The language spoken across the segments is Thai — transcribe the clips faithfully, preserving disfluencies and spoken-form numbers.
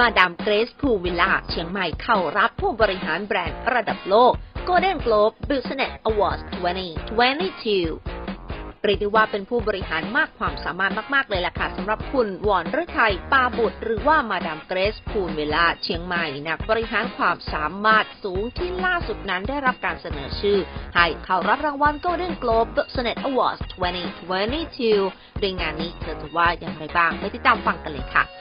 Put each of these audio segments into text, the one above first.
มาดามเกรซพูลวิลล่าเชียงใหม่เข้ารับผู้บริหารแบรนด์ระดับโลก Golden Globe Business Awards สองพันยี่สิบสองเรียกได้ว่าเป็นผู้บริหารมากความสามารถมากๆเลยล่ะค่ะสำหรับคุณวรฤทัยปาบุตรหรือว่ามาดามเกรซพูลวิลล่าเชียงใหม่นักบริหารความสามารถสูงที่ล่าสุดนั้นได้รับการเสนอชื่อให้เข้ารับรางวัล Golden Globe Business Awards สองพันยี่สิบสองโดยงานนี้เธอจะว่าอย่างไรบ้างไปติดตามฟังกันเลยค่ะ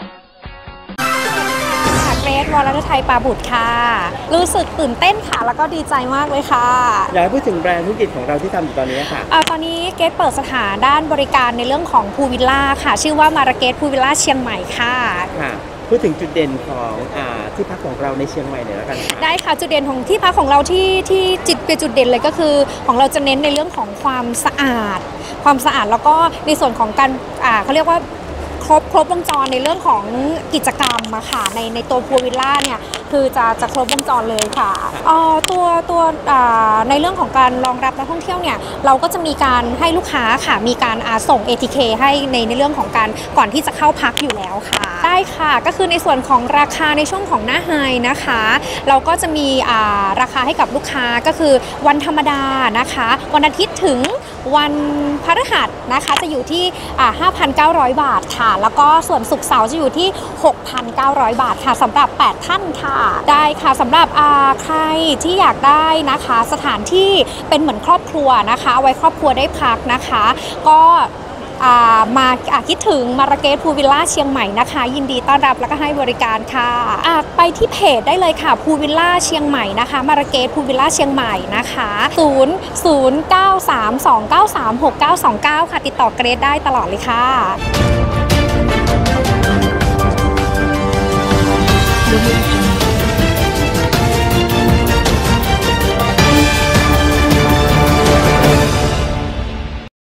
เกรซวรฤทัยปาบุตรค่ะรู้สึกตื่นเต้นค่ะแล้วก็ดีใจมากเลยค่ะอยากให้พูดถึงแบรนด์ธุรกิจของเราที่ทำอยู่ตอนนี้ค่ะตอนนี้เกรซเปิดสถานด้านบริการในเรื่องของพูลวิลล่าค่ะชื่อว่ามาราเกตพูลวิลล่าเชียงใหม่ค่ะค่ะพูดถึงจุดเด่นของอ่าที่พักของเราในเชียงใหม่หน่อยแล้วกันได้ค่ะจุดเด่นของที่พักของเราที่ที่จิตเป็นจุดเด่นเลยก็คือของเราจะเน้นในเรื่องของความสะอาดความสะอาดแล้วก็ในส่วนของการอ่าเขาเรียกว่าครบครบวงจรในเรื่องของกิจกรรมมาค่ะในในตัวพูลวิลล่าเนี่ยคือจะจะครบวงจรเลยค่ะอ๋อตัวตัวในเรื่องของการรองรับนักท่องเที่ยวเนี่ยเราก็จะมีการให้ลูกค้าค่ะมีการส่ง เอ ที เค ให้ในในเรื่องของการก่อนที่จะเข้าพักอยู่แล้วค่ะได้ค่ะก็คือในส่วนของราคาในช่วงของหน้าไฮนะคะเราก็จะมีราคาให้กับลูกค้าก็คือวันธรรมดานะคะวันอาทิตย์ถึงวันพฤหัสนะคะจะอยู่ที่ ห้าพันเก้าร้อย บาทค่ะแล้วก็ส่วนศุกร์เสาร์จะอยู่ที่ หกพันเก้าร้อย บาทค่ะสำหรับแปดท่านค่ะได้ค่ะสำหรับใครที่อยากได้นะคะสถานที่เป็นเหมือนครอบครัวนะคะเอาไว้ครอบครัวได้พักนะคะก็มาคิดถึงมาราเกตพูลวิลล่าเชียงใหม่นะคะยินดีต้อนรับแล้วก็ให้บริการค่ะไปที่เพจได้เลยค่ะพูลวิลล่าเชียงใหม่นะคะมาราเกตพูลวิลล่าเชียงใหม่นะคะศูนย์ ศูนย์ เก้า สาม สอง เก้า สาม หก เก้า สอง เก้าค่ะติดต่อเกรซได้ตลอดเลยค่ะ